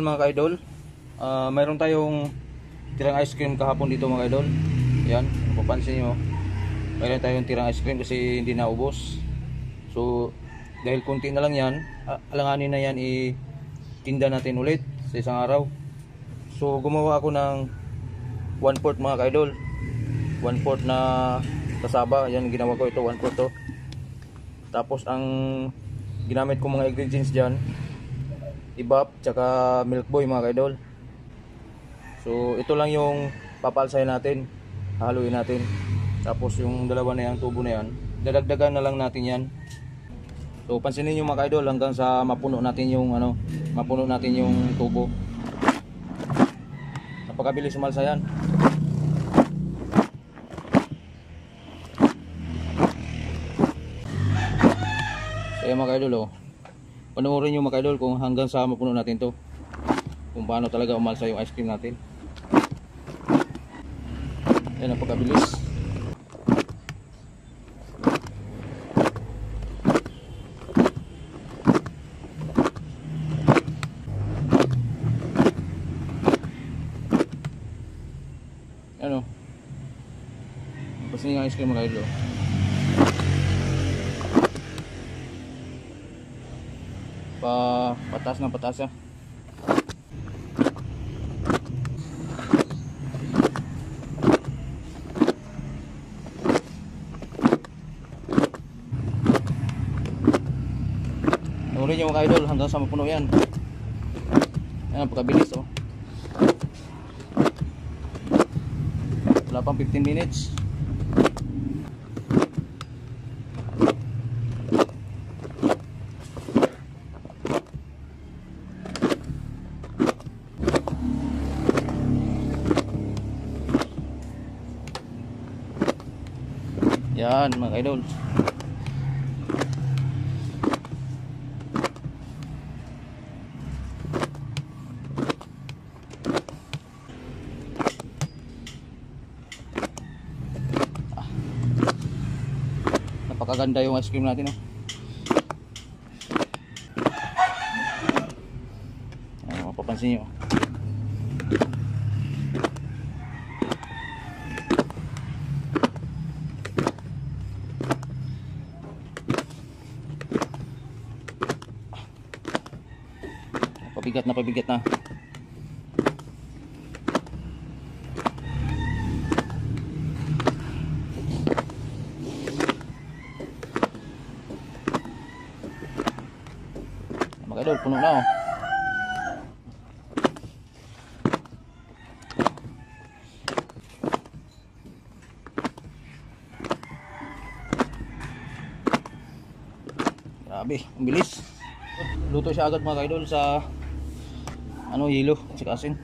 Ayan mga ka-idol, mayroon tayong tirang ice cream kahapon dito mga ka-idol. Yan, kung papansin nyo, mayroon tayong tirang ice cream kasi hindi naubos. So dahil kunti na lang yan, alanganin na yan itinda natin ulit sa isang araw. So gumawa ako ng 1/4 mga ka-idol, 1/4 na kasaba. Yan, ginawa ko ito 1/4 to. Tapos ang ginamit ko mga ingredients dyan, ibap tsaka milk boy mga ka-idol. So ito lang yung papalsahin natin, haluin natin. Tapos yung dalawa na yung tubo na yan, dadagdagan na lang natin yan. So pansinin nyo mga ka-idol hanggang sa mapuno natin yung mapuno natin yung tubo. Napakabilis sumalsa yan. So yan mga ka-idol, panoorin nyo mga ka-idol kung hanggang sa mapuno natin to, kung paano talaga umalsa yung ice cream natin. Yan, napakabilis. Ano, pasin yung ice cream mga ka-idol. Patas na patas ya. Nurin nyo mga idol hanggang sa mapuno yan. Yan, pagkabilis oh. Wala pang 15 minutes. Yan mga idol. Napakaganda yung ice cream natin oh. Mapapansin nyo. Pabigat na. Mga idol, puno na oh. Grabe, ang bilis. Luto siya agad mga idol sa yelo at asin.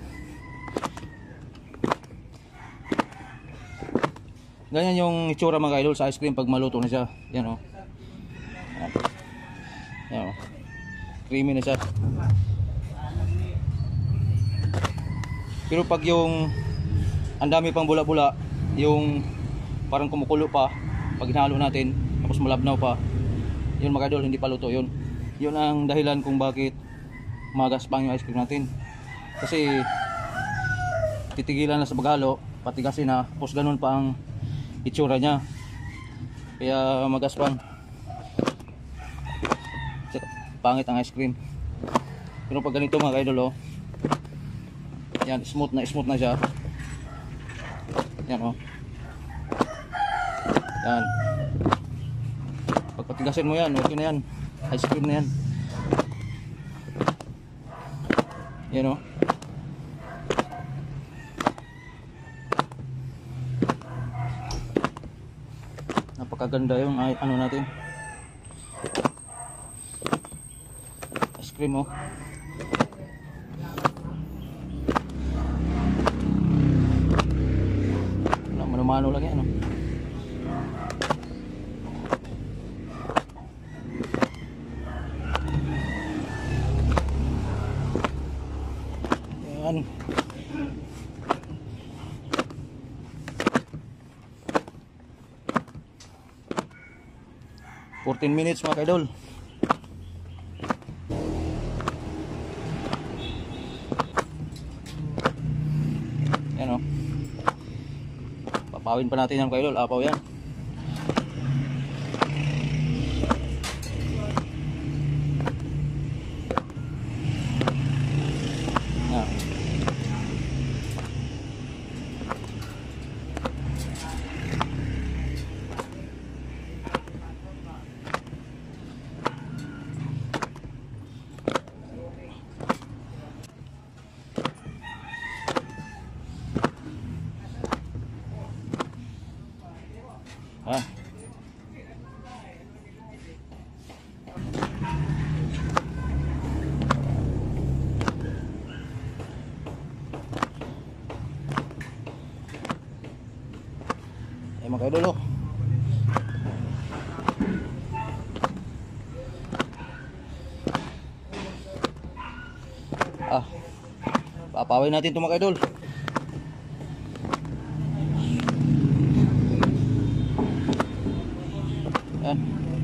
Ganyan yung itsura mga idol sa ice cream pag maluto na siya. Yan oh. Yan oh. Creamy na siya. Pero pag yung ang dami pang bula-bula, yung parang kumukulo pa pag hinalo natin, tapos malabnaw pa, yun mga idol, hindi pa luto yun. Yun ang dahilan kung bakit magaspang yung ice cream natin. Kasi titigilan na sa paghalo, patigasin na, tapos ganun pa ang itsura niya. Kaya magaspang. Pangit ang ice cream. Pero pag ganito mga idol oh, yan, smooth na siya. Yan oh. Yan. Pag patigasin mo yan, okay na yan. Ice cream na yan. Yan oh. Napakaganda yung natin. Ice cream oh. Mano-mano lang yan oh. Yan. 14 minutes mga kaidol. Apawin pa natin yan mga idol, apaw yan. Ah. Ayan mga idol, oh. Papawin natin ito mga idol. Ayan.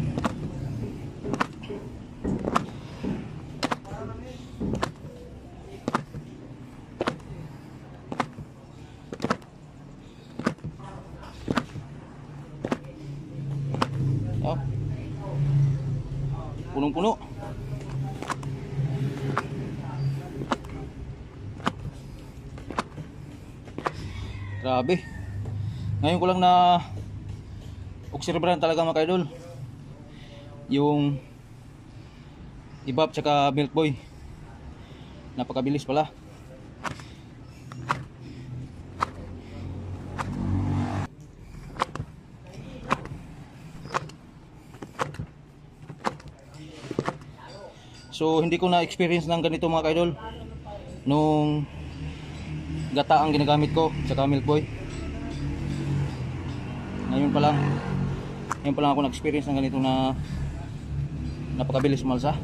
Oh. Punong-puno. Grabe. Ngayon ko lang na obserbahan talaga mga idol yung Evap tsaka Milk Boy. Napakabilis pala. So hindi ko na experience ng ganito mga idol nung gata ang ginagamit ko tsaka Milk Boy. Ngayon pa lang ako na-experience ng ganito na napakabilis malsa.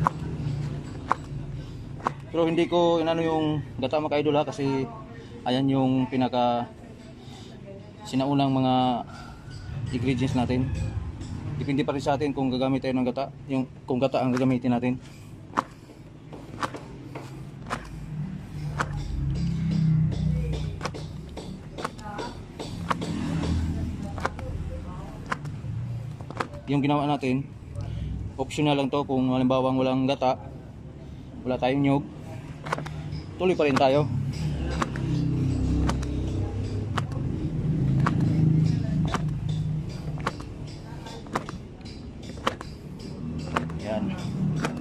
Pero hindi ko inano yung gata mga idol ha, kasi ayan yung pinaka sinaunang mga ingredients natin. Depende pa rin sa atin kung gagamit tayo ng gata, kung gata ang gagamitin natin. Yung ginawa natin, optional lang to. Kung halimbawa walang gata, wala tayong nyug, tuloy pa rin tayo. Yan.